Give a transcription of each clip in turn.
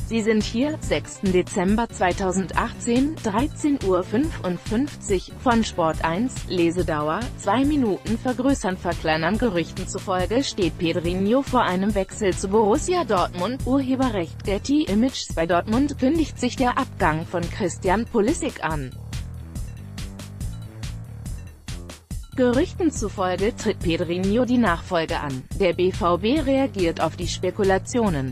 Sie sind hier, 6. Dezember 2018, 13:55 Uhr, von Sport 1, Lesedauer, 2 Minuten vergrößern verkleinern. Gerüchten zufolge steht Pedrinho vor einem Wechsel zu Borussia Dortmund. Urheberrecht Getty Images. Bei Dortmund kündigt sich der Abgang von Christian Pulisic an. Gerüchten zufolge tritt Pedrinho die Nachfolge an. Der BVB reagiert auf die Spekulationen.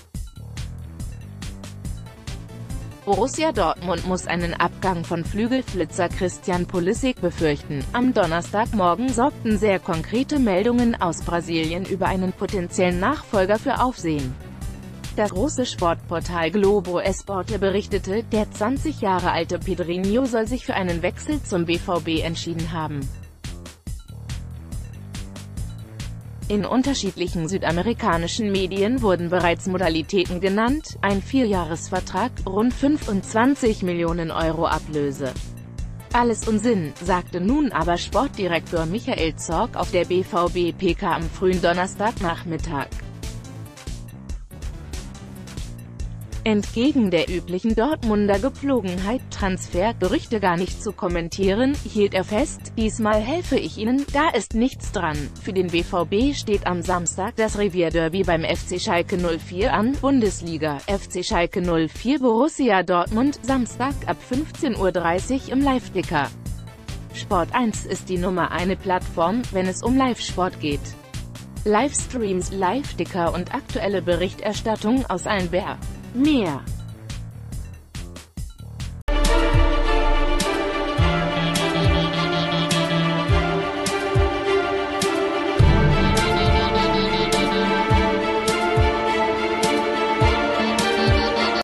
Borussia Dortmund muss einen Abgang von Flügelflitzer Christian Pulisic befürchten. Am Donnerstagmorgen sorgten sehr konkrete Meldungen aus Brasilien über einen potenziellen Nachfolger für Aufsehen. Das große Sportportal Globo Esporte berichtete, der 20 Jahre alte Pedrinho soll sich für einen Wechsel zum BVB entschieden haben. In unterschiedlichen südamerikanischen Medien wurden bereits Modalitäten genannt: ein 4-Jahres-Vertrag, rund 25 Millionen Euro Ablöse. Alles Unsinn, sagte nun aber Sportdirektor Michael Zorc auf der BVB-PK am frühen Donnerstagnachmittag. Entgegen der üblichen Dortmunder Gepflogenheit, Transfergerüchte gar nicht zu kommentieren, hielt er fest: Diesmal helfe ich Ihnen, da ist nichts dran. Für den BVB steht am Samstag das Revierderby beim FC Schalke 04 an. Bundesliga, FC Schalke 04 Borussia Dortmund, Samstag ab 15:30 Uhr im Live-Ticker. Sport 1 ist die Nummer 1 Plattform, wenn es um Live-Sport geht. Livestreams, Live-Ticker und aktuelle Berichterstattung aus allen Mehr.